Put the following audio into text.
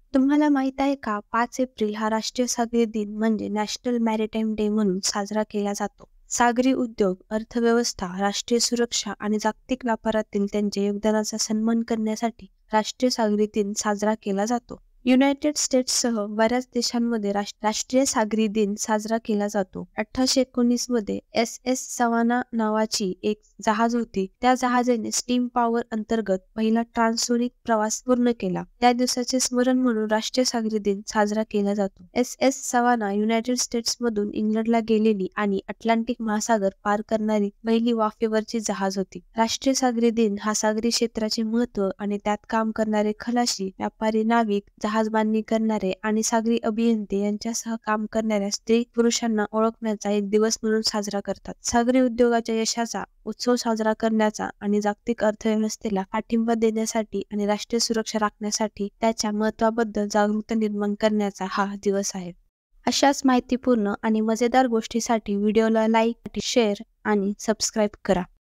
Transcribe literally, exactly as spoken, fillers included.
तुम्हाला माहीत आहे का पाच एप्रिल हा राष्ट्रीय सागरी दिन म्हणजे नॅशनल मॅरिटाईम डे म्हणून साजरा केला जातो. सागरी उद्योग, अर्थव्यवस्था, राष्ट्रीय सुरक्षा आणि जागतिक व्यापारातील त्यांच्या योगदानाचा सन्मान करण्यासाठी राष्ट्रीय सागरी दिन साजरा केला जातो. युनायटेड स्टेट्ससह बऱ्याच देशांमध्ये राष्ट्र राष्ट्रीय सागरी दिन साजरा केला जातो. अठराशे एकोणीस मध्ये एस एस सवाना नावाची एक जहाज होती. त्या जहाजाने स्टीम पॉवर अंतर्गत पहिला ट्रान्सोनिक प्रवास पूर्ण केला. त्या दिवसाचे स्मरण म्हणून राष्ट्रीय सागरी दिन साजरा केला जातो. एस एस सवाना युनायटेड स्टेट्समधून इंग्लंडला गेलेली आणि अटलांटिक महासागर पार करणारी पहिली वाफेवरची जहाज होती. राष्ट्रीय सागरी दिन हा सागरी क्षेत्राचे महत्त्व आणि त्यात काम करणारे खलाशी, व्यापारी, नाविक, जहाजबांधणी करणारे आणि सागरी अभियंते यांच्यासह काम करणाऱ्या स्त्री पुरुषांना ओळखण्याचा एक दिवस म्हणून साजरा करतात. सागरी उद्योगाच्या यशाचा उत्सव साजरा करण्याचा आणि जागतिक अर्थव्यवस्थेला पाठिंबा देण्यासाठी आणि राष्ट्रीय सुरक्षा राखण्यासाठी त्याच्या महत्त्वाबद्दल जागरूकता निर्माण करण्याचा हा दिवस आहे. अशाच माहितीपूर्ण आणि मजेदार गोष्टीसाठी व्हिडिओला लाईक, शेअर आणि सबस्क्राईब करा.